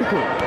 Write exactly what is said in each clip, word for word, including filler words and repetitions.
cinque.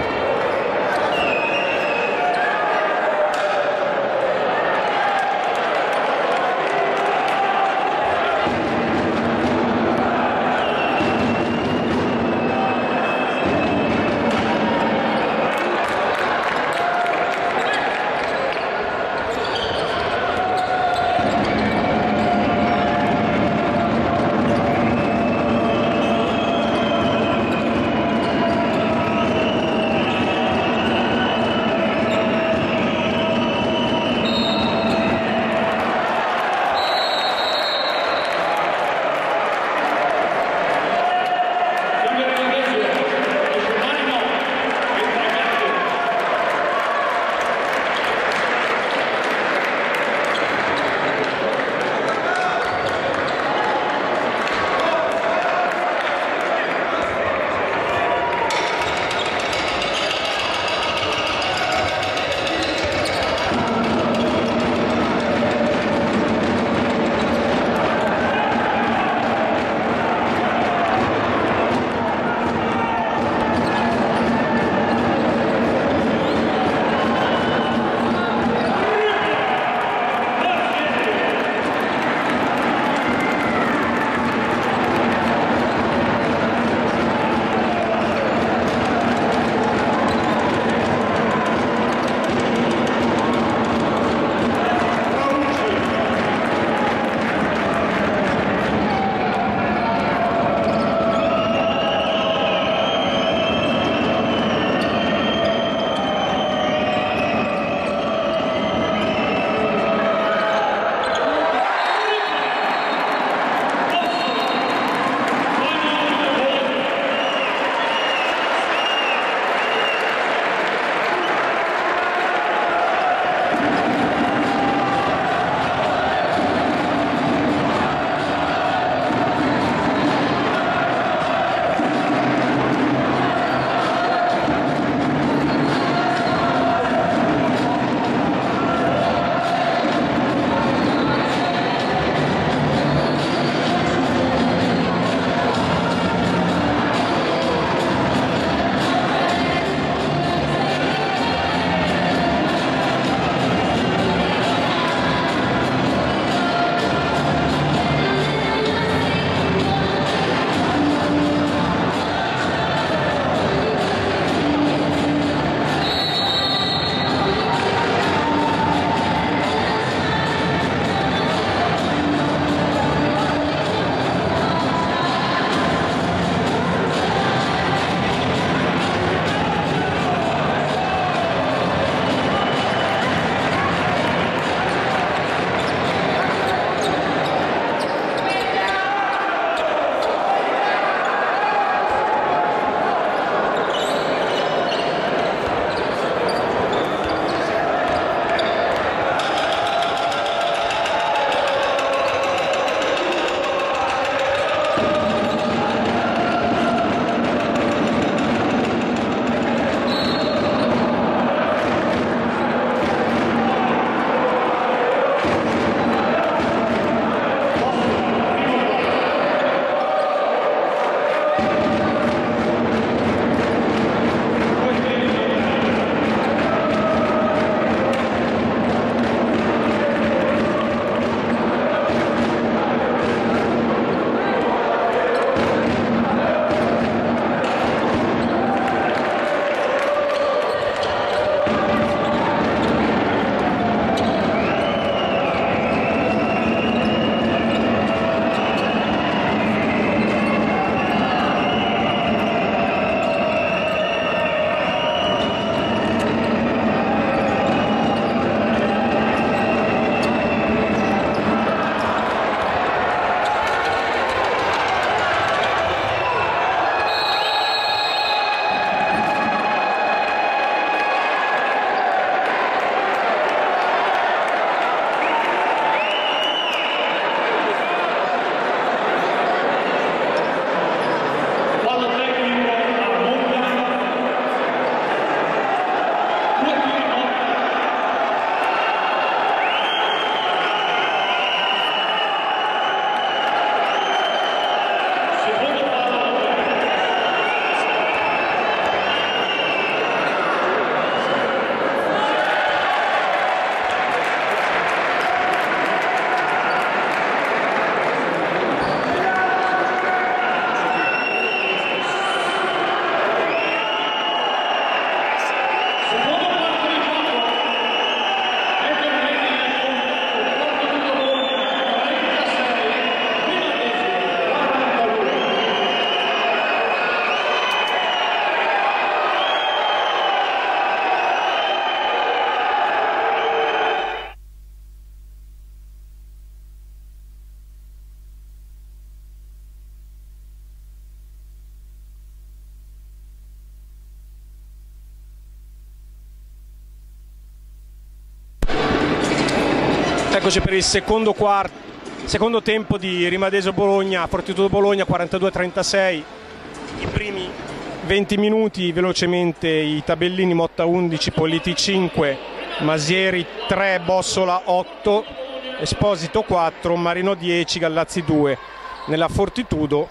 Eccoci per il secondo, quarto, secondo tempo di Rimadeso Bologna, Fortitudo Bologna quarantadue a trentasei. I primi venti minuti velocemente i tabellini: Motta undici, Politi cinque, Masieri tre, Bossola otto, Esposito quattro, Marino dieci, Gallazzi due. Nella Fortitudo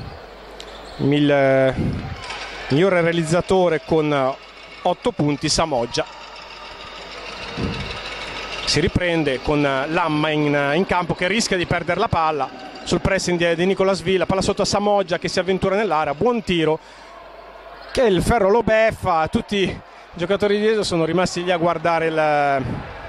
il migliore realizzatore con otto punti Samoggia. Si riprende con Lamma in, in campo, che rischia di perdere la palla sul pressing di, di Nicolas Villa. Palla sotto a Samoggia che si avventura nell'area, buon tiro che il Ferro lo beffa. Tutti i giocatori di Eso sono rimasti lì a guardare il,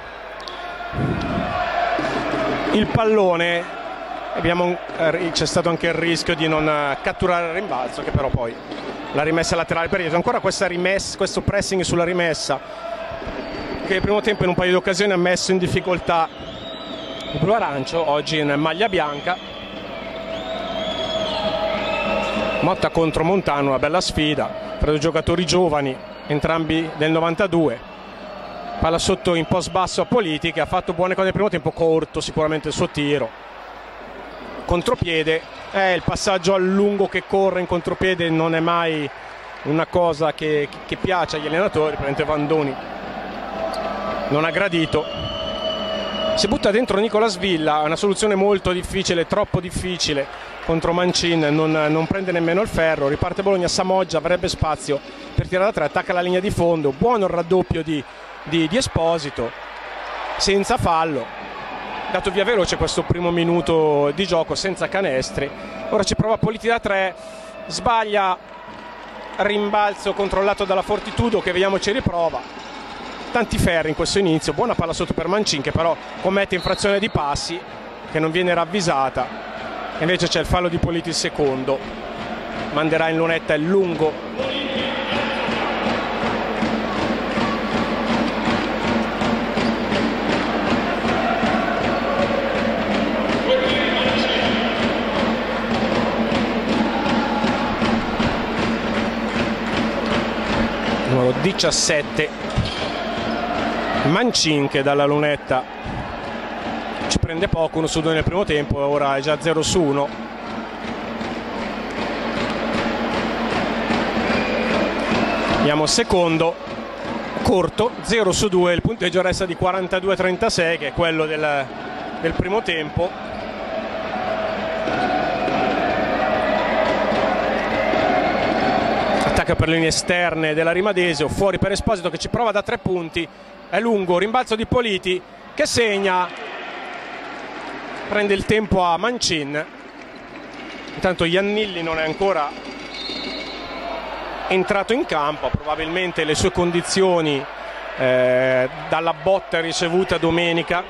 il pallone. Abbiamo, c'è stato anche il rischio di non catturare il rimbalzo, che però poi la rimessa laterale per Eso. Ancora questa rimessa, questo pressing sulla rimessa, che il primo tempo in un paio di occasioni ha messo in difficoltà il blu arancio, oggi in maglia bianca. Motta contro Montano, una bella sfida tra due giocatori giovani, entrambi del novantadue. Palla sotto in post basso a Politi, che ha fatto buone cose nel primo tempo, corto sicuramente il suo tiro. Contropiede, eh, il passaggio a lungo che corre in contropiede non è mai una cosa che, che piace agli allenatori. Probabilmente Vandoni non ha gradito. Si butta dentro Nicolas Villa, una soluzione molto difficile, troppo difficile contro Mancin, non, non prende nemmeno il ferro. Riparte Bologna, Samoggia avrebbe spazio per tirare da tre, attacca la linea di fondo, buono il raddoppio di, di, di Esposito, senza fallo. Dato via veloce questo primo minuto di gioco senza canestri. Ora ci prova Politi da tre, sbaglia, rimbalzo controllato dalla Fortitudo, che vediamo ci riprova. Tanti ferri in questo inizio, buona palla sotto per Mancin, che però commette infrazione di passi, che non viene ravvisata. Invece c'è il fallo di Politi il secondo, manderà in lunetta il lungo. Numero diciassette Mancin, che dalla lunetta ci prende poco, uno su due nel primo tempo, ora è già zero su uno. Andiamo secondo, corto, zero su due, il punteggio resta di quarantadue a trentasei, che è quello del, del primo tempo. Attacca per le linee esterne della Rimadesio, fuori per Esposito che ci prova da tre punti. È lungo, rimbalzo di Politi che segna, prende il tempo a Mancin. Intanto Iannilli non è ancora entrato in campo, probabilmente le sue condizioni eh, dalla botta ricevuta domenica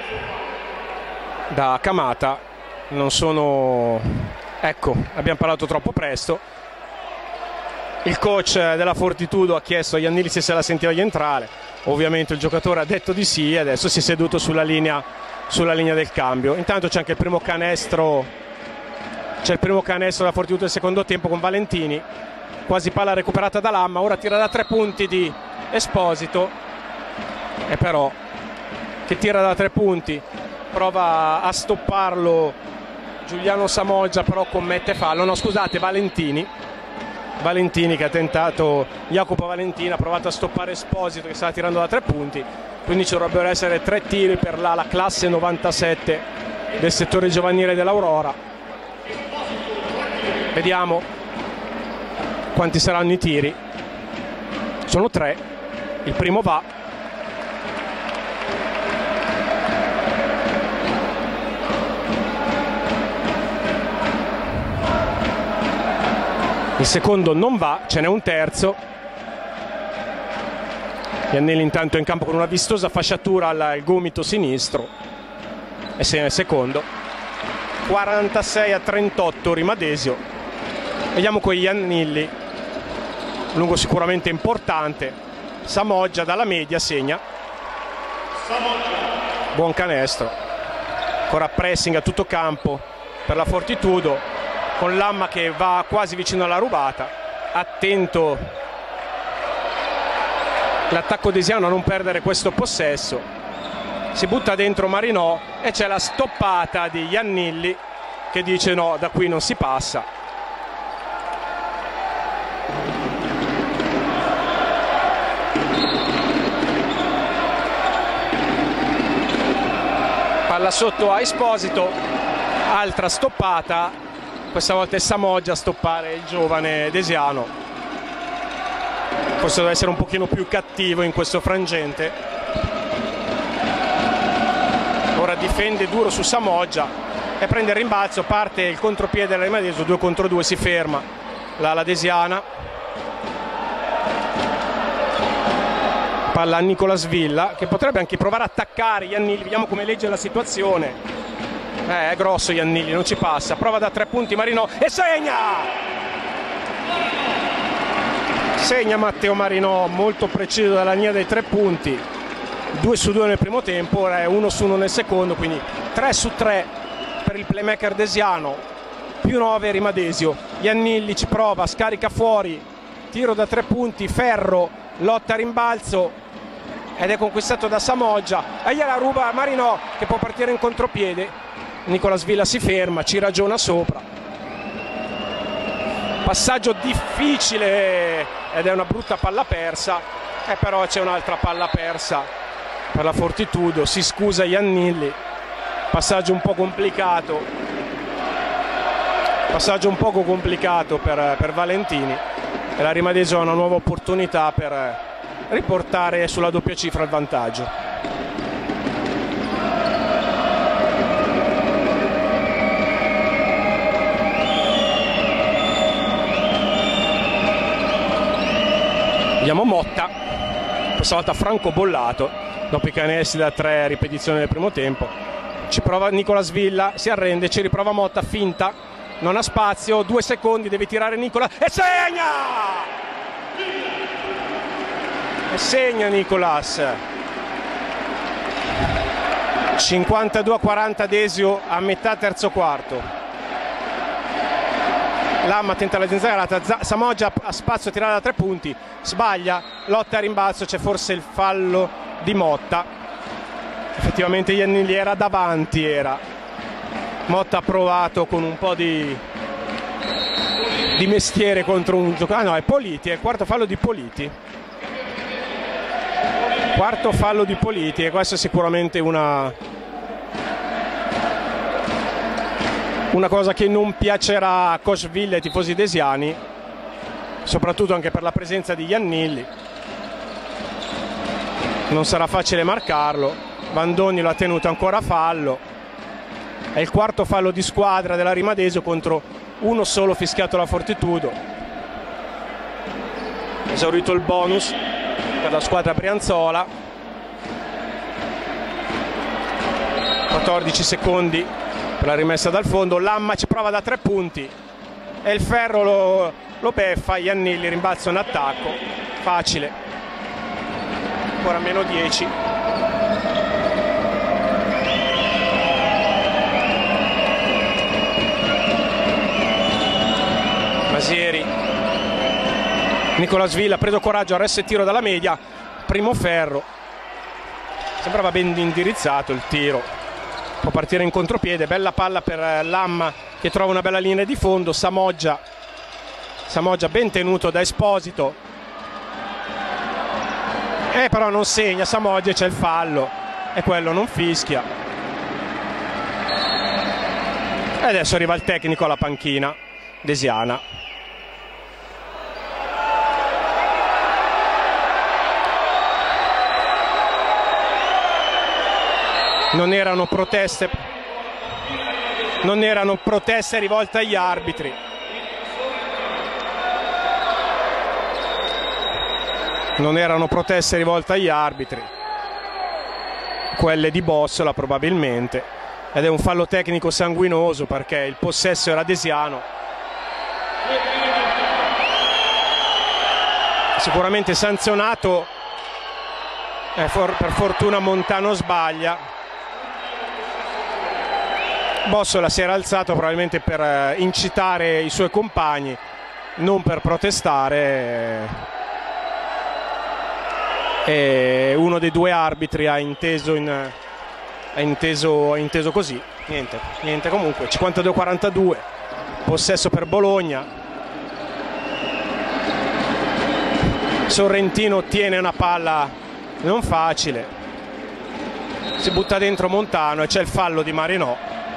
da Camata non sono... Ecco, abbiamo parlato troppo presto. Il coach della Fortitudo ha chiesto a Iannilli se se la sentiva di entrare. Ovviamente il giocatore ha detto di sì e adesso si è seduto sulla linea, sulla linea del cambio. Intanto c'è anche il primo canestro, c'è il primo canestro della Fortitudo del secondo tempo con Valentini, quasi palla recuperata da Lamma. Ora tira da tre punti di Esposito, e però che tira da tre punti, prova a stopparlo Giuliano Samoggia, però commette fallo. No, scusate, Valentini Valentini che ha tentato, Jacopo Valentini ha provato a stoppare Esposito che stava tirando da tre punti, quindi ci dovrebbero essere tre tiri per la, la classe novantasette del settore giovanile dell'Aurora. Vediamo quanti saranno i tiri. Sono tre, il primo va. Il secondo non va, ce n'è un terzo. Iannelli intanto è in campo con una vistosa fasciatura al gomito sinistro e segna il secondo. quarantasei a trentotto Rimadesio. Vediamo con Iannelli, lungo sicuramente importante. Samoggia dalla media segna. Buon canestro. Ancora pressing a tutto campo per la Fortitudo, con Lamma che va quasi vicino alla rubata. Attento l'attacco desiano a non perdere questo possesso. si butta dentro Marinò e c'è la stoppata di Iannilli che dice no, da qui non si passa. Palla sotto a Esposito, altra stoppata, questa volta è Samoggia a stoppare il giovane Desiano. Forse deve essere un pochino più cattivo in questo frangente. Ora difende duro su Samoggia e prende il rimbalzo, parte il contropiede della Rimadeso, due contro due, si ferma l'ala desiana. Palla a Nicolas Villa che potrebbe anche provare a attaccare Iannilli, vediamo come legge la situazione. Eh, è grosso Iannilli, non ci passa, prova da tre punti Marinò e segna! Segna Matteo Marinò, molto preciso dalla linea dei tre punti, due su due nel primo tempo, ora è uno su uno nel secondo, quindi tre su tre per il playmaker desiano, più nove Rimadesio. Iannilli ci prova, scarica fuori, tiro da tre punti, Ferro, lotta a rimbalzo ed è conquistato da Samoggia e gliela ruba Marinò che può partire in contropiede. Nicolas Villa si ferma, ci ragiona sopra. Passaggio difficile ed è una brutta palla persa, e però c'è un'altra palla persa per la Fortitudo, si scusa Iannilli. Passaggio un po' complicato, passaggio un poco complicato per, per Valentini, e la Rimadeso ha una nuova opportunità per riportare sulla doppia cifra il vantaggio. Vediamo Motta, questa volta Franco Bollato, dopo i canestri da tre ripetizioni del primo tempo. Ci prova Nicolas Villa, si arrende, ci riprova Motta, finta, non ha spazio, due secondi, deve tirare Nicolas e segna! E segna Nicolas. cinquantadue a quaranta Desio a metà terzo quarto. Lamma tenta la zenzarata, Samoggia ha spazio a tirare da tre punti, sbaglia, lotta a rimbalzo, c'è forse il fallo di Motta. Effettivamente Iannilli era davanti, era Motta ha provato con un po' di di mestiere contro un giocatore. Ah no, è Politi, è il quarto fallo di Politi, quarto fallo di Politi, e questo è sicuramente una una cosa che non piacerà a Coach Villa e ai tifosi desiani, soprattutto anche per la presenza di Iannilli. Non sarà facile marcarlo. Vandoni lo ha tenuto ancora a fallo, è il quarto fallo di squadra della Rimadeso contro uno solo fischiato alla Fortitudo. Esaurito il bonus per la squadra brianzola, quattordici secondi per la rimessa dal fondo. Lamma ci prova da tre punti e il Ferro lo, lo beffa. Iannilli rimbalzo in attacco, facile, ancora meno dieci. Masieri, Nicolas Villa ha preso coraggio, arresto e tiro dalla media, primo Ferro, sembrava ben indirizzato il tiro, può partire in contropiede, bella palla per Lamma che trova una bella linea di fondo. Samoggia, Samoggia ben tenuto da Esposito, eh, però non segna Samoggia, c'è il fallo e quello non fischia. E adesso arriva il tecnico alla panchina desiana. Non erano proteste, non erano proteste rivolte agli arbitri. Non erano proteste rivolte agli arbitri, quelle di Bossola probabilmente, ed è un fallo tecnico sanguinoso perché il possesso era desiano. Sicuramente sanzionato, eh, for, per fortuna Montano sbaglia. Bossola si era alzato probabilmente per eh, incitare i suoi compagni, non per protestare, e uno dei due arbitri ha inteso in, è inteso, è inteso così. Niente, niente comunque. cinquantadue a quarantadue, possesso per Bologna. Sorrentino ottiene una palla non facile, si butta dentro Montano e c'è il fallo di Marinò.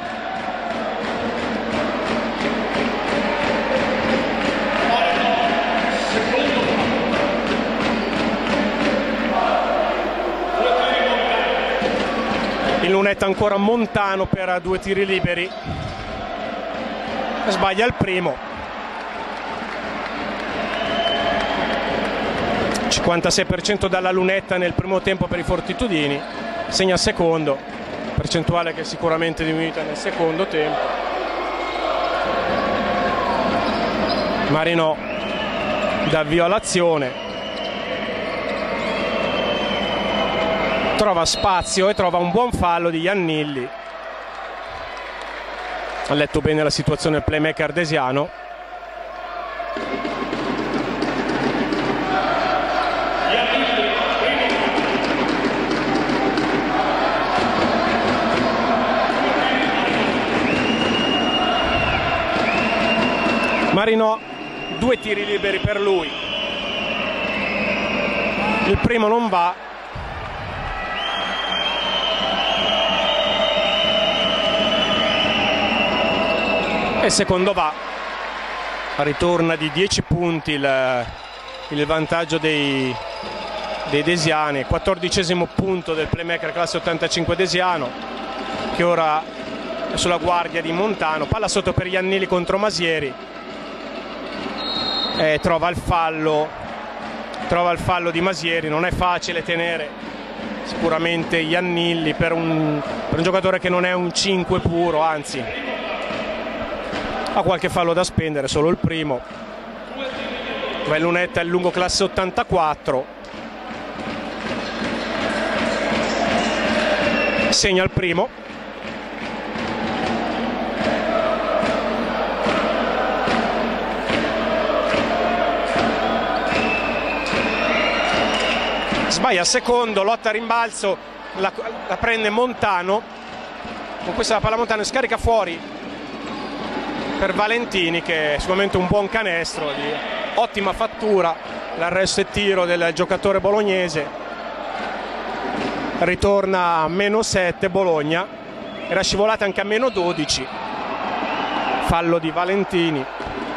Il lunetta ancora Montano per due tiri liberi, sbaglia il primo. cinquantasei per cento dalla lunetta nel primo tempo per i fortitudini, segna il secondo, percentuale che è sicuramente diminuita nel secondo tempo. Marinò dà avvio all'azione, trova spazio e trova un buon fallo di Iannilli. Ha letto bene la situazione il playmaker Desiano. Marinò, due tiri liberi per lui, il primo non va, e il secondo va. Ritorna di dieci punti il, il vantaggio dei, dei Desiani. Quattordicesimo punto del playmaker classe ottantacinque Desiano, che ora è sulla guardia di Montano. Palla sotto per Iannilli contro Masieri. E trova il fallo trova il fallo di Masieri. Non è facile tenere sicuramente Iannilli per un, per un giocatore che non è un cinque puro, anzi ha qualche fallo da spendere, solo il primo. Ma il lunetta è il lungo classe ottantaquattro, segna il primo. Sbaglia il secondo, lotta a rimbalzo, la, la prende Montano, con questa la palla Montano scarica fuori per Valentini, che è sicuramente un buon canestro di ottima fattura. L'arresto e tiro del giocatore bolognese. Ritorna a meno sette Bologna, era scivolata anche a meno dodici, fallo di Valentini.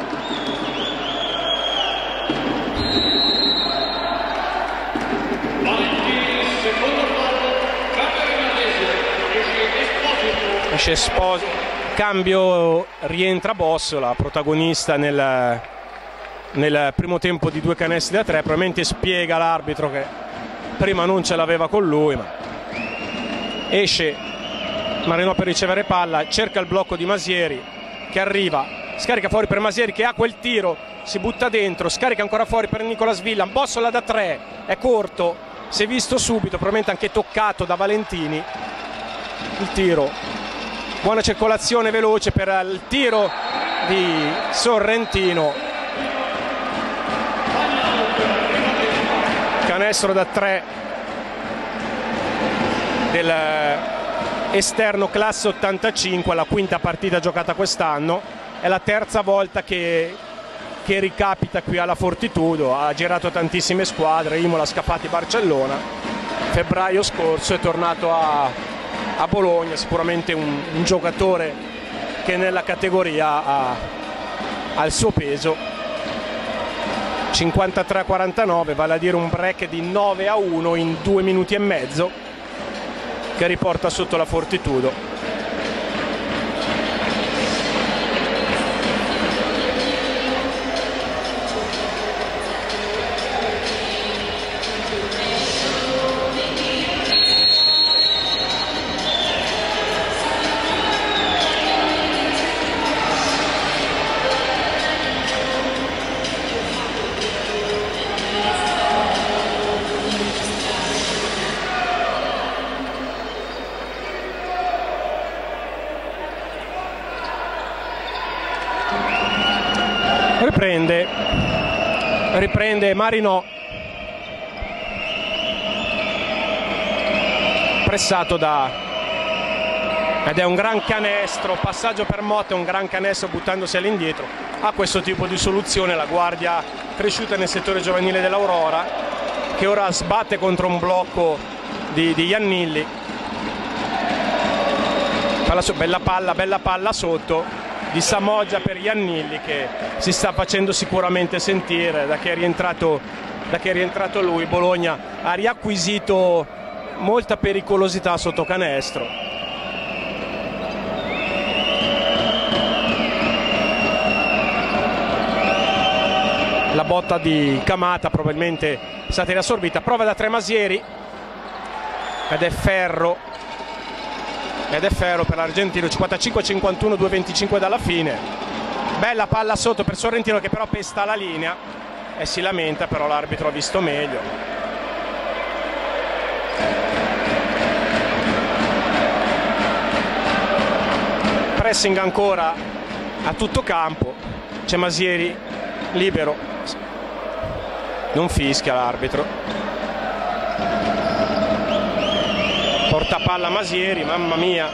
Esposito, cambio, rientra Bossola, protagonista nel, nel primo tempo di due canestri da tre. Probabilmente spiega l'arbitro che prima non ce l'aveva con lui, ma esce Marinò per ricevere palla, cerca il blocco di Masieri che arriva, scarica fuori per Masieri che ha quel tiro, si butta dentro, scarica ancora fuori per Nicola Svillan. Bossola da tre, è corto, si è visto subito, probabilmente anche toccato da Valentini. Il tiro, buona circolazione veloce per il tiro di Sorrentino, canestro da tre dell'esterno classe ottantacinque, la quinta partita giocata quest'anno, è la terza volta che, che ricapita qui alla Fortitudo. Ha girato tantissime squadre, Imola, Scafati, Barcellona. Febbraio scorso è tornato a a Bologna, sicuramente un, un giocatore che nella categoria ha, ha il suo peso. cinquantatré a quarantanove, vale a dire un break di nove a uno in due minuti e mezzo, che riporta sotto la Fortitudo. Riprende, riprende Marinò, pressato da, ed è un gran canestro, passaggio per Motta, un gran canestro buttandosi all'indietro. Ha questo tipo di soluzione la guardia cresciuta nel settore giovanile dell'Aurora, che ora sbatte contro un blocco di, di Iannilli. Palla so, bella palla, bella palla sotto di Samoggia per Iannilli, che si sta facendo sicuramente sentire da che è rientrato, da che è rientrato lui. Bologna ha riacquisito molta pericolosità sotto canestro. La botta di Camata probabilmente è stata riassorbita. Prova da tre Masieri ed è ferro ed è ferro per l'Argentino. Cinquantacinque a cinquantuno, due venticinque dalla fine. Bella palla sotto per Sorrentino, che però pesta la linea e si lamenta, però l'arbitro ha visto meglio. Pressing ancora a tutto campo, c'è Masieri libero, non fischia l'arbitro. Porta palla Masieri, mamma mia,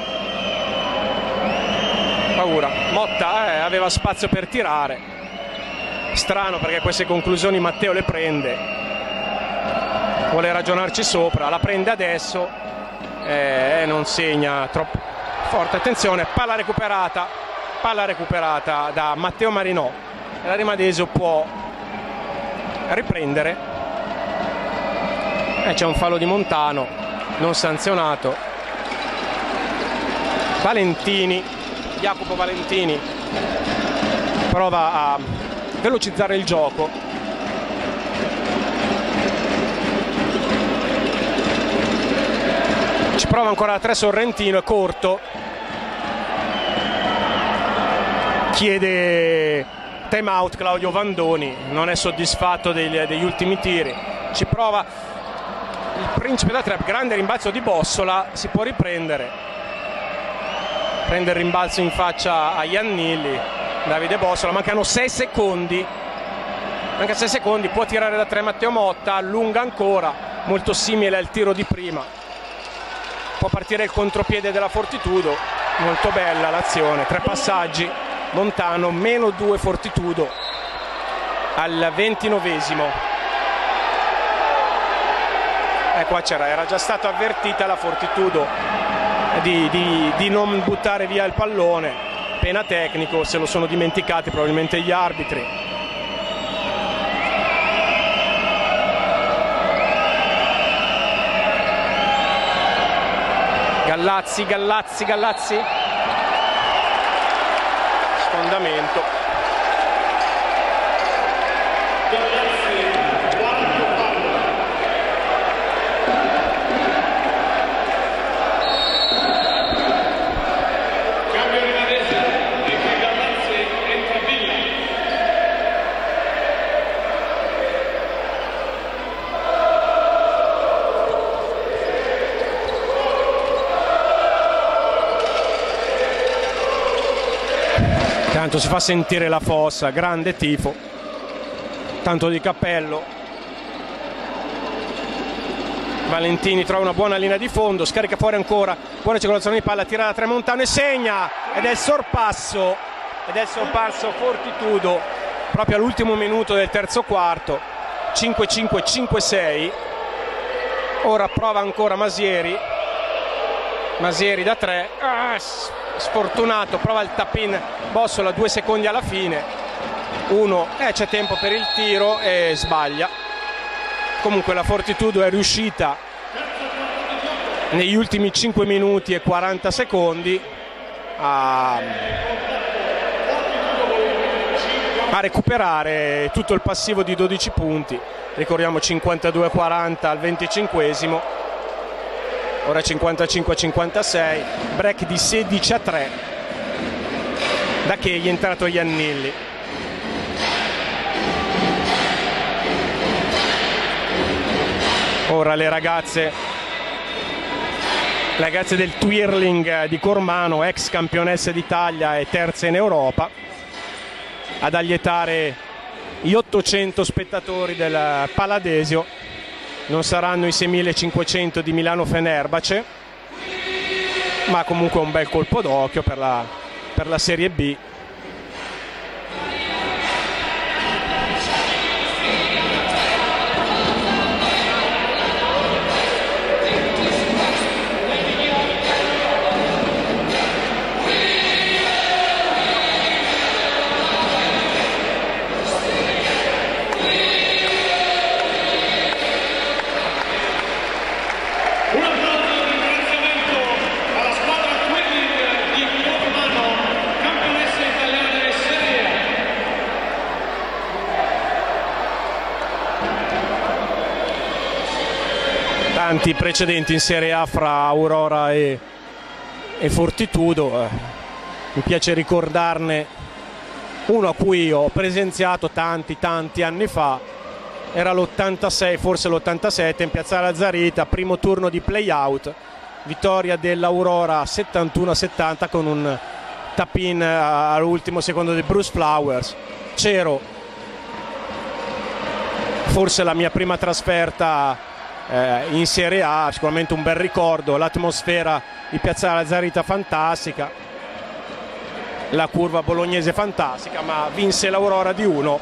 paura. Motta eh, aveva spazio per tirare, strano perché queste conclusioni Matteo le prende, vuole ragionarci sopra, la prende adesso e eh, non segna troppo forte. Attenzione, palla recuperata, palla recuperata da Matteo Marinò. La Rimadesio può riprendere e eh, c'è un fallo di Montano non sanzionato. Valentini, Jacopo Valentini prova a velocizzare il gioco. Ci prova ancora a tre Sorrentino, è corto, chiede time out Claudio Vandoni, non è soddisfatto degli, degli ultimi tiri. Ci prova il principe da tre, grande rimbalzo di Bossola, si può riprendere, prende il rimbalzo in faccia a Iannilli. Davide Bossola, mancano sei secondi, manca sei secondi, può tirare da tre Matteo Motta, allunga ancora, molto simile al tiro di prima. Può partire il contropiede della Fortitudo, molto bella l'azione, tre passaggi. Montano, meno due Fortitudo al ventinovesimo. E qua c'era, era già stata avvertita la Fortitudo di, di, di non buttare via il pallone. Pena tecnico, se lo sono dimenticati probabilmente gli arbitri. Gallazzi, Gallazzi, Gallazzi. Sfondamento. Tanto si fa sentire la fossa, grande tifo, tanto di cappello. Valentini trova una buona linea di fondo, scarica fuori ancora, buona circolazione di palla, tira da tre Montano e segna, ed è il sorpasso, ed è il sorpasso Fortitudo proprio all'ultimo minuto del terzo quarto. Cinque cinque, cinque sei. Ora prova ancora Masieri, Masieri da tre, ah, sfortunato, prova il tap-in Bossola due secondi alla fine, uno, eh, c'è tempo per il tiro e sbaglia. Comunque la Fortitudo è riuscita negli ultimi cinque minuti e quaranta secondi a, a recuperare tutto il passivo di dodici punti. Ricordiamo cinquantadue a quaranta al venticinquesimo, ora cinquantacinque a cinquantasei, break di sedici a tre da che gli è entrato Iannilli. Ora le ragazze le ragazze del Twirling di Cormano, ex campionesse d'Italia e terze in Europa, ad allietare gli ottocento spettatori del Paladesio. Non saranno i seimilacinquecento di Milano Fenerbahce. ma comunque un bel colpo d'occhio per la, per la Serie B. Tanti precedenti in Serie A fra Aurora e, e Fortitudo, eh, mi piace ricordarne uno a cui ho presenziato tanti tanti anni fa, era l'ottantasei, forse l'ottantasette, in Piazzale Lazzarita, primo turno di play-out, vittoria dell'Aurora settantuno a settanta con un tap-in all'ultimo secondo di Bruce Flowers. C'ero, forse la mia prima trasferta Eh, in Serie A, sicuramente un bel ricordo, l'atmosfera di Piazzale Lazzarita fantastica, la curva bolognese fantastica, ma vinse l'Aurora di uno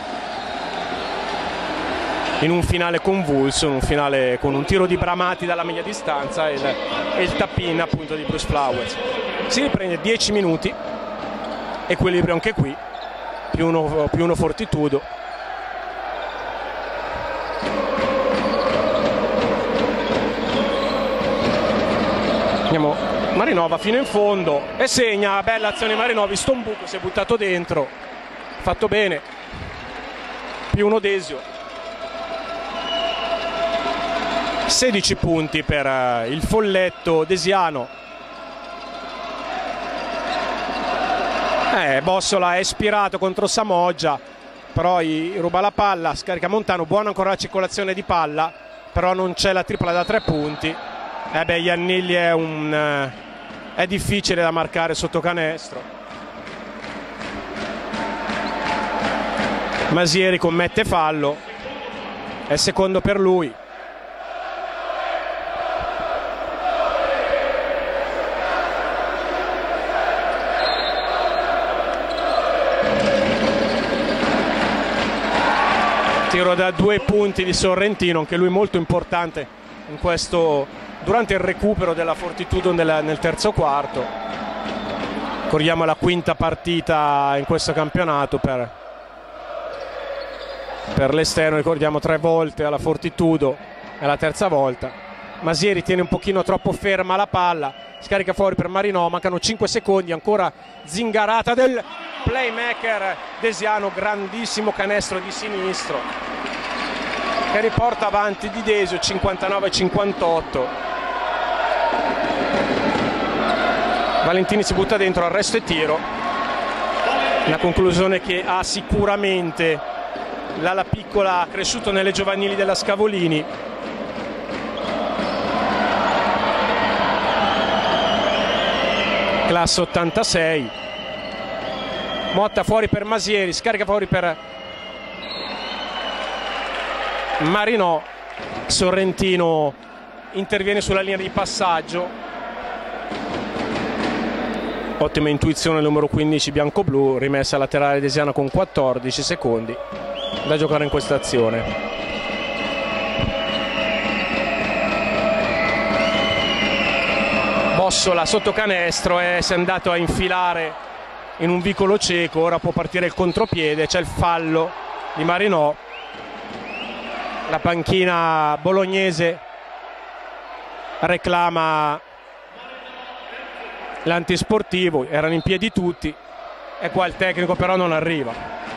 in un finale convulso, in un finale con un tiro di Bramati dalla media distanza e il, e il tap-in appunto di Bruce Flowers. Si riprende dieci minuti, equilibrio anche qui, più uno, più uno Fortitudo. Andiamo, Marinova fino in fondo e segna, bella azione Marinovi, Stombuco si è buttato dentro, fatto bene, più uno Desio. sedici punti per uh, il folletto desiano. Eh, Bossola è ispirato contro Samoggia, però gli ruba la palla, scarica Montano, buona ancora la circolazione di palla, però non c'è la tripla da tre punti. Eh beh, Iannilli è, un, uh, è difficile da marcare sotto canestro. Masieri commette fallo, è secondo per lui. Tiro da due punti di Sorrentino, anche lui molto importante in questo, durante il recupero della Fortitudo nel, nel terzo quarto. Corriamo la quinta partita in questo campionato per, per l'esterno, ricordiamo tre volte alla Fortitudo, è la terza volta. Masieri tiene un pochino troppo ferma la palla, scarica fuori per Marinò, mancano cinque secondi, ancora Zingarata del playmaker desiano, grandissimo canestro di sinistro che riporta avanti di Desio cinquantanove a cinquantotto. Valentini si butta dentro, arresto e tiro, una conclusione che ha sicuramente l'ala piccola cresciuto nelle giovanili della Scavolini. Classe ottantasei. Motta fuori per Masieri, scarica fuori per Marinò, Sorrentino interviene sulla linea di passaggio. Ottima intuizione il numero quindici bianco-blu, rimessa laterale desiana con quattordici secondi da giocare in questa azione. Bossola sotto canestro e si è andato a infilare in un vicolo cieco, ora può partire il contropiede, c'è il fallo di Marinò. La panchina bolognese reclama l'antisportivo, erano in piedi tutti e qua il tecnico però non arriva.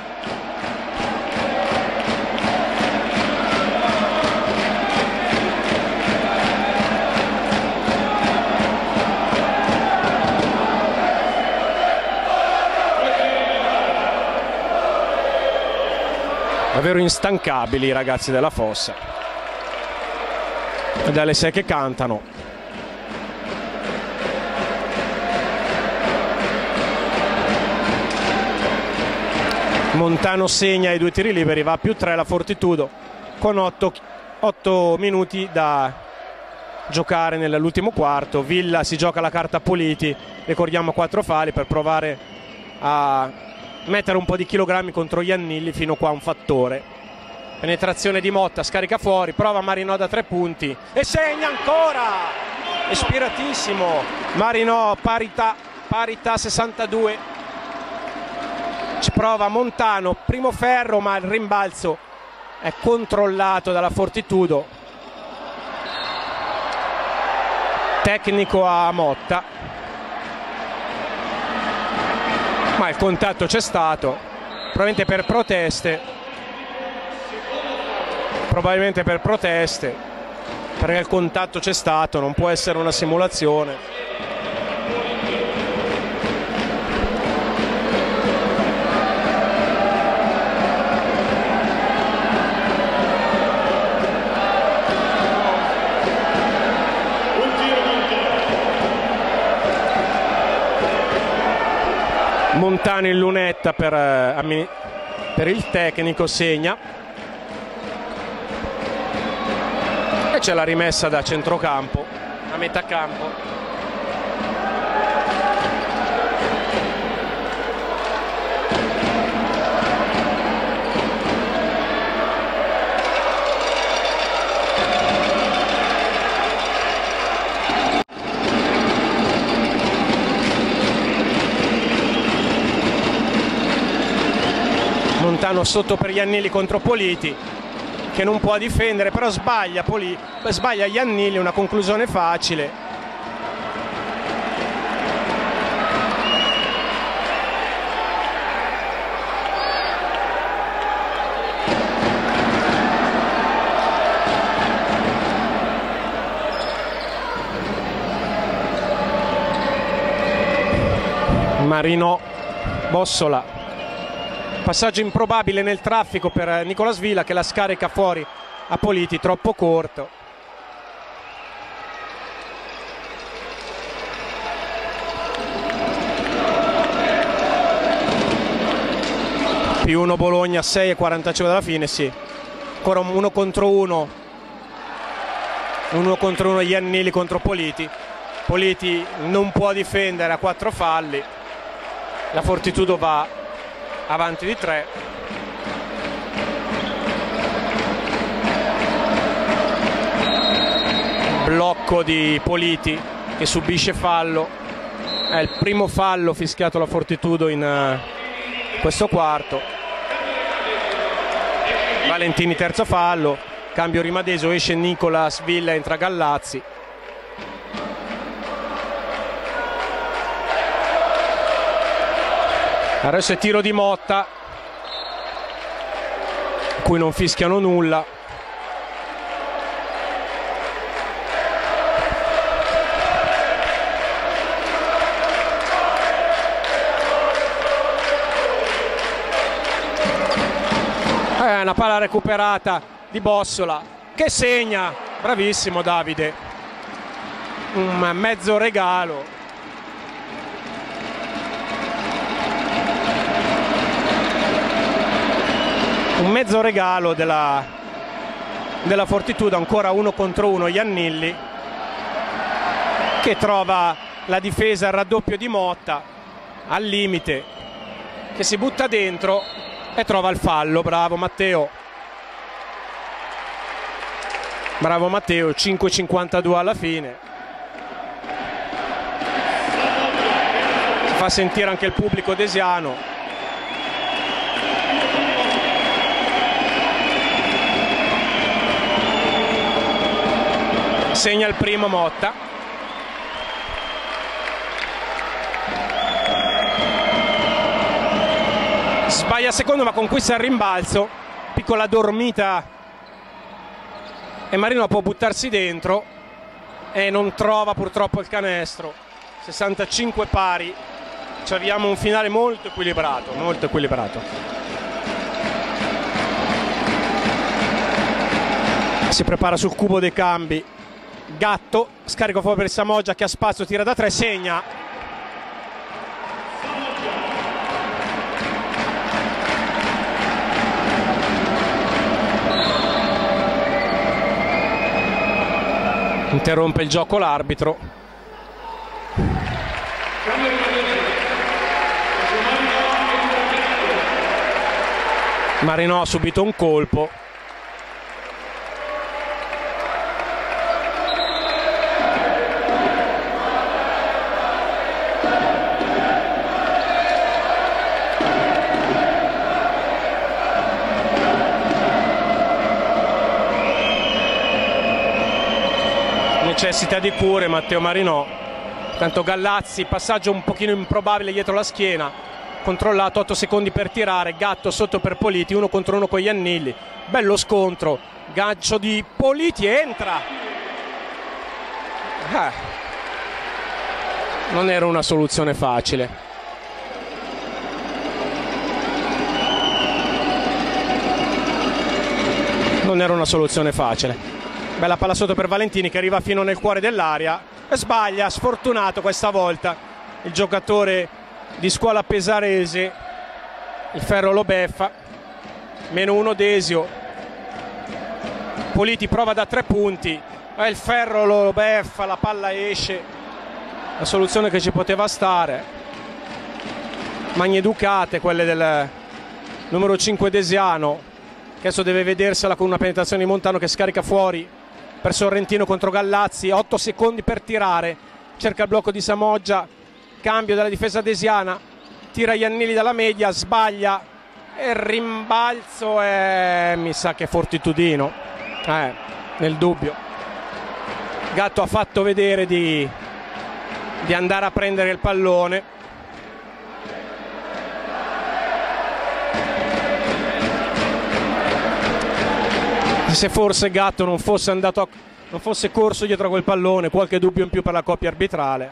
Davvero instancabili i ragazzi della Fossa, e dalle sei che cantano. Montano segna i due tiri liberi, va a più tre la Fortitudo con otto minuti da, giocare nell'ultimo quarto. Villa si gioca la carta Politi, ricordiamo quattro falli per provare a mettere un po' di chilogrammi contro Iannilli, fino qua un fattore. Penetrazione di Motta, scarica fuori, prova Marinò da tre punti e segna ancora! Ispiratissimo Marinò, parità, parità sessantadue. Ci prova Montano, primo ferro, ma il rimbalzo è controllato dalla Fortitudo. Tecnico a Motta, ma il contatto c'è stato, probabilmente per proteste, probabilmente per proteste, perché il contatto c'è stato, non può essere una simulazione. Montano in lunetta per, eh, per il tecnico, segna. E c'è la rimessa da centrocampo, a metà campo. Montano sotto per Iannilli contro Politi, che non può difendere, però sbaglia Politi, sbaglia Iannilli, una conclusione facile. Marinò, Bossola. Passaggio improbabile nel traffico per Nicolas Villa, che la scarica fuori a Politi, troppo corto. Più uno Bologna, sei e quarantacinque dalla fine, sì. Ancora uno contro uno. Uno contro uno Iannilli contro Politi. Politi non può difendere a quattro falli. La Fortitudo va avanti di tre. Blocco di Politi che subisce fallo. È il primo fallo fischiato alla Fortitudo in uh, questo quarto. Valentini terzo fallo, cambio Rimadeso, esce Nicolas Villa, entra Gallazzi. Adesso è tiro di Motta, cui non fischiano nulla. È una palla recuperata di Bossola, che segna, bravissimo Davide, un mezzo regalo. Un mezzo regalo della, della Fortitudo, ancora uno contro uno Iannilli, che trova la difesa al raddoppio di Motta, al limite, che si butta dentro e trova il fallo. Bravo Matteo, bravo Matteo, cinque e cinquantadue alla fine. Si fa sentire anche il pubblico desiano. Segna il primo Motta. Sbaglia il secondo, ma conquista il rimbalzo. Piccola dormita e Marino può buttarsi dentro e non trova purtroppo il canestro. sessantacinque pari. Ci abbiamo un finale molto equilibrato, molto equilibrato. Si prepara sul cubo dei cambi Gatto, scarico fuori per Samoggia, che ha spazio, tira da tre, segna. Interrompe il gioco l'arbitro. Marinò ha subito un colpo. Necessità di cure Matteo Marinò. Tanto Gallazzi, passaggio un pochino improbabile dietro la schiena, controllato, otto secondi per tirare, Gatto sotto per Politi, uno contro uno con Iannilli, bello scontro, gancio di Politi, entra. Eh. Non era una soluzione facile. Non era una soluzione facile. Bella palla sotto per Valentini che arriva fino nel cuore dell'area e sbaglia, sfortunato questa volta il giocatore di scuola pesarese, il ferro lo beffa. Meno uno Desio. Politi prova da tre punti, ma il ferro lo beffa, la palla esce. La soluzione che ci poteva stare. Magneducate quelle del numero cinque Desiano, che adesso deve vedersela con una penetrazione di Montano che scarica fuori per Sorrentino contro Gallazzi, otto secondi per tirare, cerca il blocco di Samoggia, cambio della difesa desiana, tira Iannilli dalla media, sbaglia e il rimbalzo è, mi sa che è fortitudino, eh, nel dubbio. Gatto ha fatto vedere di, di andare a prendere il pallone. Se forse Gatto non fosse andato a, non fosse corso dietro a quel pallone, qualche dubbio in più per la coppia arbitrale.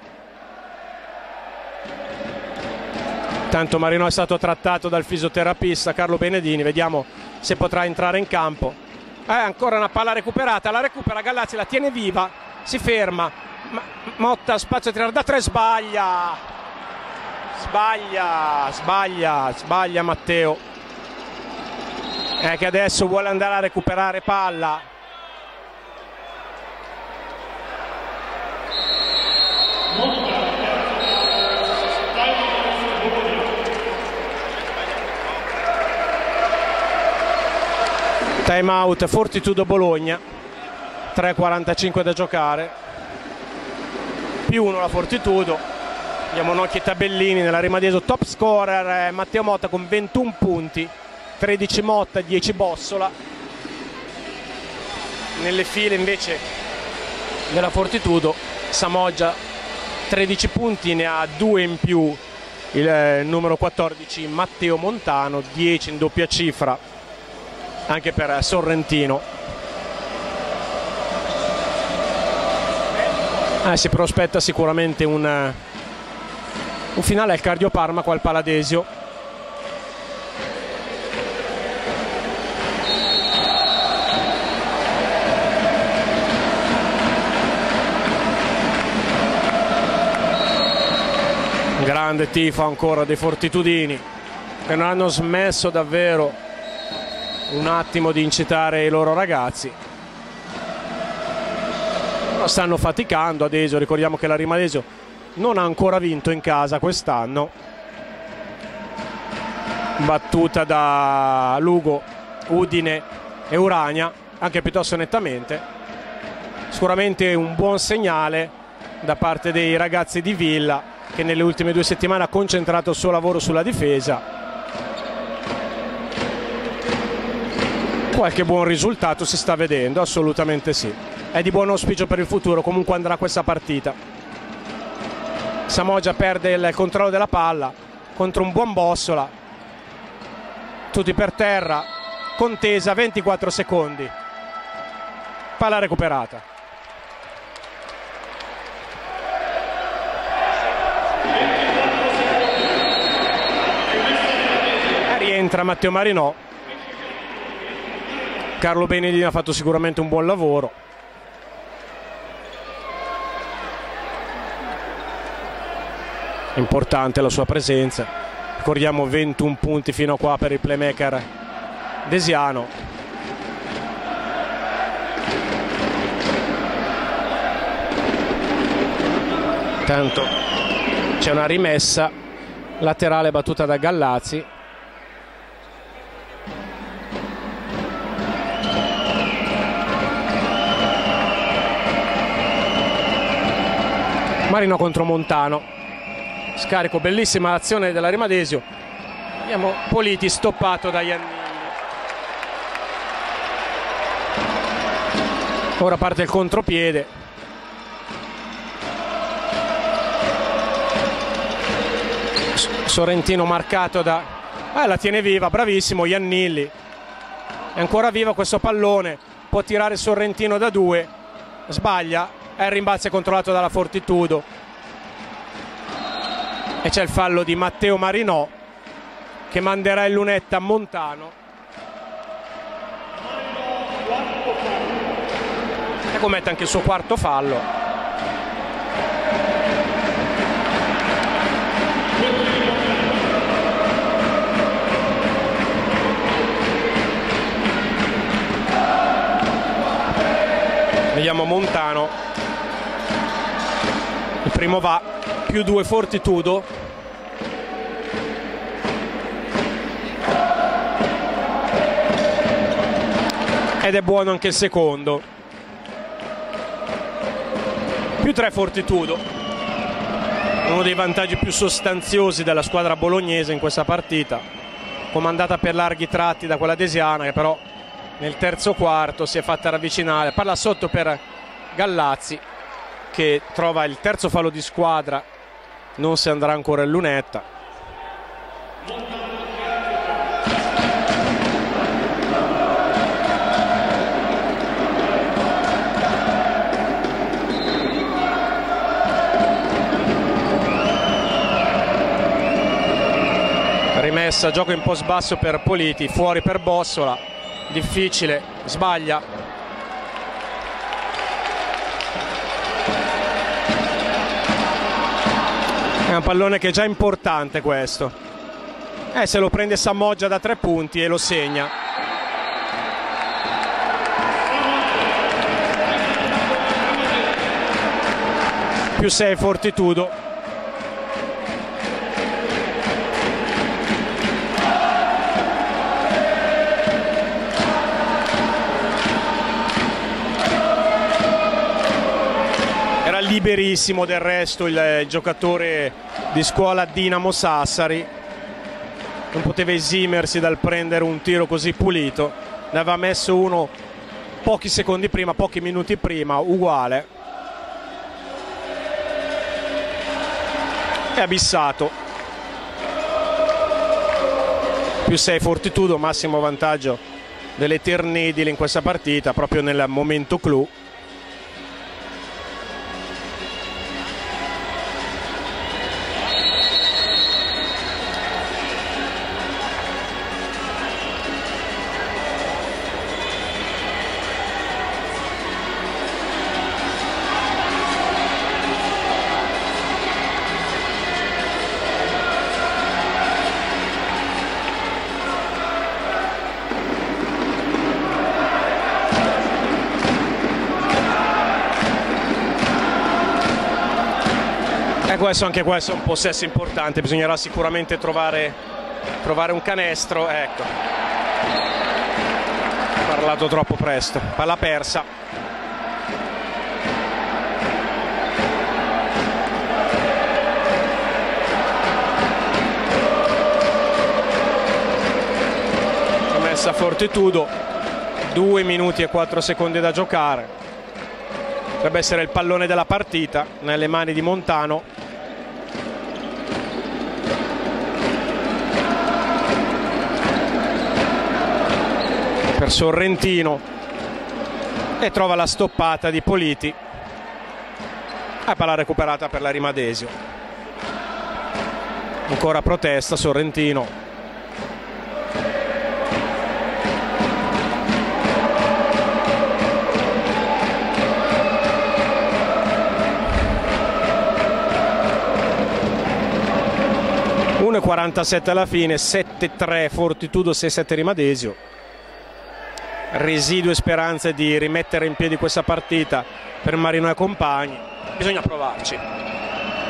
Tanto Marinò è stato trattato dal fisioterapista Carlo Benedini, vediamo se potrà entrare in campo. Eh, ancora una palla recuperata, la recupera Gallazzi, la tiene viva, si ferma, Ma, Motta spazio a tirare da tre, sbaglia, sbaglia, sbaglia, sbaglia Matteo. Eh, che adesso vuole andare a recuperare palla. Time out Fortitudo Bologna, tre e quarantacinque da giocare, più uno la Fortitudo. Diamo un occhio ai tabellini. Nella Rimadeso top scorer Matteo Motta con ventuno punti, tredici Motta, dieci Bossola. Nelle file invece della Fortitudo Samoggia tredici punti, ne ha due in più il numero quattordici Matteo Montano, dieci in doppia cifra anche per Sorrentino. Eh, si prospetta sicuramente un, un finale al Cardio Parma qua al Paladesio. Grande tifo ancora dei fortitudini, che non hanno smesso davvero un attimo di incitare i loro ragazzi. Stanno faticando. Adesio, ricordiamo che la Rimadesio non ha ancora vinto in casa quest'anno, battuta da Lugo, Udine e Urania anche piuttosto nettamente. Sicuramente un buon segnale da parte dei ragazzi di Villa, che nelle ultime due settimane ha concentrato il suo lavoro sulla difesa. Qualche buon risultato si sta vedendo, assolutamente sì. È di buon auspicio per il futuro, comunque andrà questa partita. Samoggia perde il controllo della palla contro un buon Bossola. Tutti per terra, contesa, ventiquattro secondi. Palla recuperata. E rientra Matteo Marinò. Carlo Benedini ha fatto sicuramente un buon lavoro. Importante la sua presenza. Ricordiamo ventuno punti fino a qua per il playmaker desiano. Intanto c'è una rimessa laterale battuta da Gallazzi. Marino contro Montano, scarico, bellissima l'azione della Rimadesio. Vediamo Politi stoppato da Iannilli. Ora parte il contropiede. Sorrentino marcato da... Eh, la tiene viva, bravissimo Iannilli. È ancora viva questo pallone, può tirare Sorrentino da due, sbaglia. È il rimbalzo controllato dalla Fortitudo e c'è il fallo di Matteo Marinò che manderà il lunetta a Montano e commette anche il suo quarto fallo. Vediamo Montano. Il primo va, più due Fortitudo. Ed è buono anche il secondo. Più tre Fortitudo. Uno dei vantaggi più sostanziosi della squadra bolognese in questa partita. Comandata per larghi tratti da quella desiana, che però nel terzo quarto si è fatta ravvicinare. Palla sotto per Gallazzi, che trova il terzo fallo di squadra, non si andrà ancora in lunetta. Rimessa, gioco in post basso per Politi, fuori per Bossola, difficile, sbaglia. È un pallone che è già importante questo. Eh, se lo prende Samoggia da tre punti e lo segna. Più sei Fortitudo. Liberissimo del resto il, il giocatore di scuola Dinamo Sassari, non poteva esimersi dal prendere un tiro così pulito, ne aveva messo uno pochi secondi prima, pochi minuti prima, uguale, è abissato. Più sei Fortitudo, massimo vantaggio delle Ternidili in questa partita proprio nel momento clou. Questo, anche questo è un possesso importante, bisognerà sicuramente trovare, trovare un canestro. Ecco, ho parlato troppo presto, palla persa. Messa Fortitudo, due minuti e quattro secondi da giocare, dovrebbe essere il pallone della partita nelle mani di Montano. Per Sorrentino e trova la stoppata di Politi, e palla recuperata per la Rimadesio. Ancora protesta Sorrentino. uno e quarantasette alla fine, sette tre Fortitudo, sei sette Rimadesio. Residue speranze di rimettere in piedi questa partita per Marino e compagni, bisogna provarci.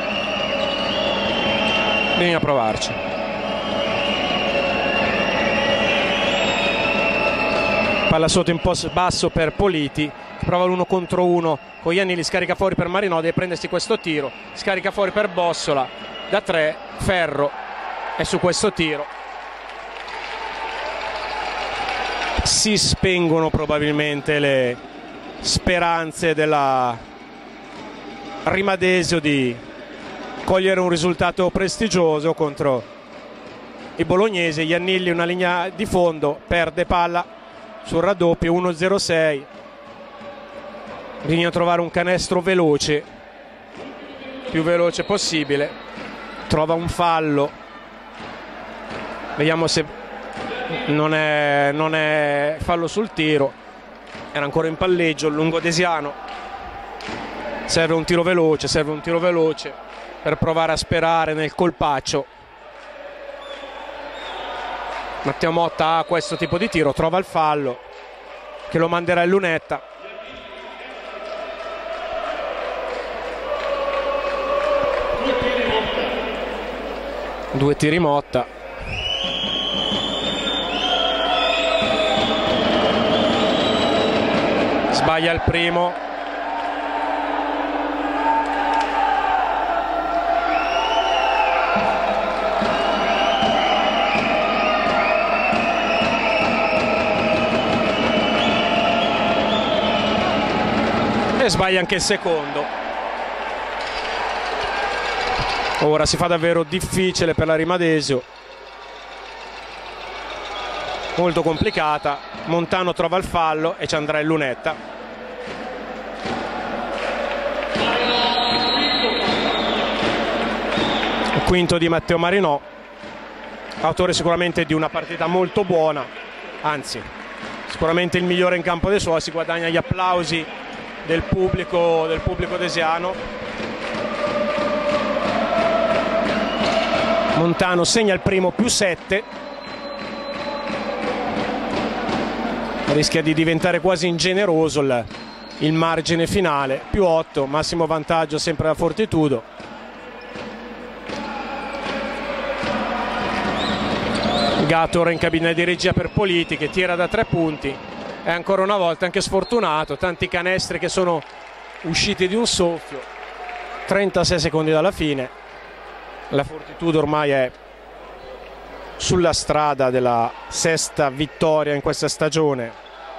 bisogna provarci. Palla sotto in post basso per Politi, che prova l'uno contro uno con Iannilli, scarica fuori per Marinò, deve prendersi questo tiro, scarica fuori per Bossola, da tre, Ferro è su questo tiro. Si spengono probabilmente le speranze della Rimadesio di cogliere un risultato prestigioso contro i bolognesi. Iannilli, una linea di fondo, perde palla sul raddoppio, uno zero sei. Bisogna trovare un canestro veloce, più veloce possibile. Trova un fallo, vediamo se non è, non è fallo sul tiro, era ancora in palleggio il lungodesiano. Serve un tiro veloce, serve un tiro veloce per provare a sperare nel colpaccio. Matteo Motta ha questo tipo di tiro, trova il fallo che lo manderà in lunetta. Due tiri Motta. Sbaglia il primo. E sbaglia anche il secondo. Ora si fa davvero difficile per la Rimadesio, molto complicata. Montano trova il fallo e ci andrà in lunetta. Il quinto di Matteo Marinò, autore sicuramente di una partita molto buona, anzi sicuramente il migliore in campo dei suoi. Si guadagna gli applausi del pubblico, del pubblico desiano. Montano segna il primo, più sette, rischia di diventare quasi ingeneroso il, il margine finale, più otto, massimo vantaggio sempre da Fortitudo. Gator in cabina di regia per Politi, che tira da tre punti. E ancora una volta anche sfortunato, tanti canestri che sono usciti di un soffio. trentasei secondi dalla fine, la Fortitudo ormai è sulla strada della sesta vittoria in questa stagione.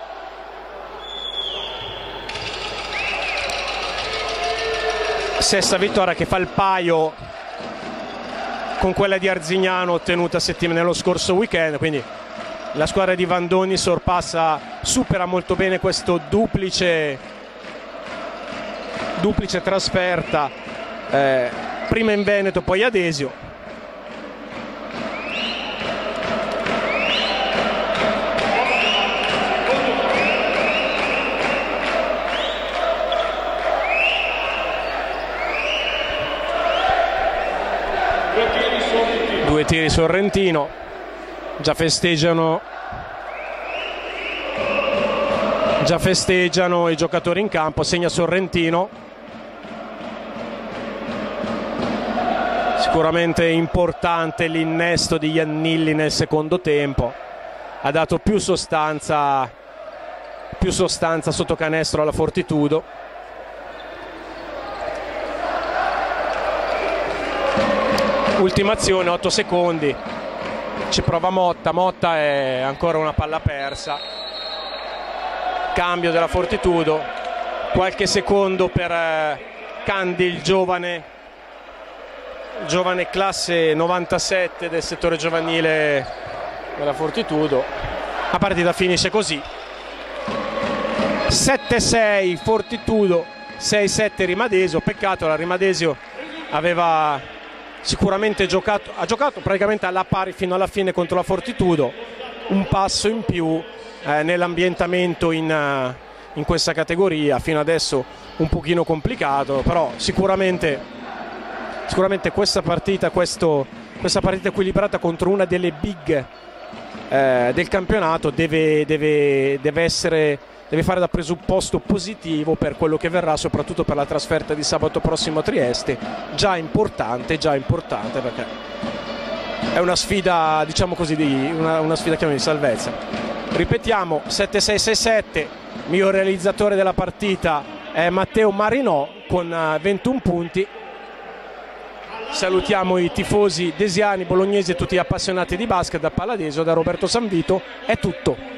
Sesta vittoria che fa il paio con quella di Arzignano ottenuta settimana nello scorso weekend, quindi la squadra di Vandoni sorpassa, supera molto bene questo duplice, duplice trasferta, eh, prima in Veneto poi ad Esio. Due tiri Sorrentino. Già festeggiano, già festeggiano i giocatori in campo. Segna Sorrentino, sicuramente importante l'innesto di Iannilli nel secondo tempo, ha dato più sostanza, più sostanza sotto canestro alla Fortitudo. Ultima azione, otto secondi. Ci prova Motta, Motta è ancora una palla persa. Cambio della Fortitudo, qualche secondo per eh, Candi, il giovane, giovane classe novantasette del settore giovanile della Fortitudo. La partita finisce così: sette sei Fortitudo, sei sette Rimadesio. Peccato, la Rimadesio aveva sicuramente giocato, ha giocato praticamente alla pari fino alla fine contro la Fortitudo, un passo in più eh, nell'ambientamento in, uh, in questa categoria, fino adesso un pochino complicato, però sicuramente, sicuramente questa partita, questo, questa partita equilibrata contro una delle big eh, del campionato deve, deve, deve essere, deve fare da presupposto positivo per quello che verrà, soprattutto per la trasferta di sabato prossimo a Trieste, già importante, già importante perché è una sfida, diciamo così, di, una, una sfida chiamiamo di salvezza. Ripetiamo, sette sei sei sette, mio realizzatore della partita è Matteo Marinò con ventuno punti. Salutiamo i tifosi desiani, bolognesi e tutti gli appassionati di basket. Da Palladeso, da Roberto Sanvito è tutto.